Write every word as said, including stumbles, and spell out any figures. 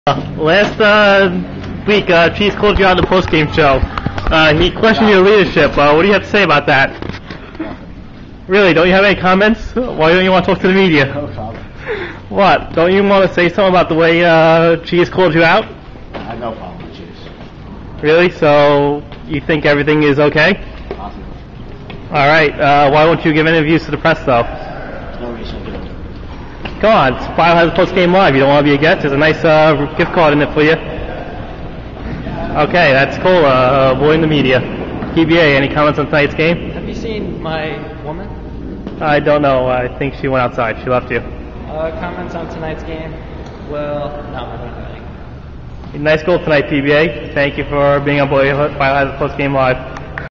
Last uh, week, uh, Cheese called you on the post-game show. Uh, he questioned your leadership. Uh, what do you have to say about that? Really, don't you have any comments? Why don't you want to talk to the media? No comment. What? Don't you want to say something about the way uh, Cheese called you out? I have no problem with Cheese. Really? So you think everything is okay? Awesome. All right. Uh, why won't you give interviews to the press, though? There's no reason to do it. Come on, File has a post-game live. You don't want to be a guest? There's a nice uh, gift card in it for you. Okay, that's cool. Uh, avoiding the media. P B A, any comments on tonight's game? Have you seen my woman? I don't know. I think she went outside. She left you. Uh, comments on tonight's game? Well, no, I don't have any. Nice goal tonight, P B A. Thank you for being on board. File has a post-game live.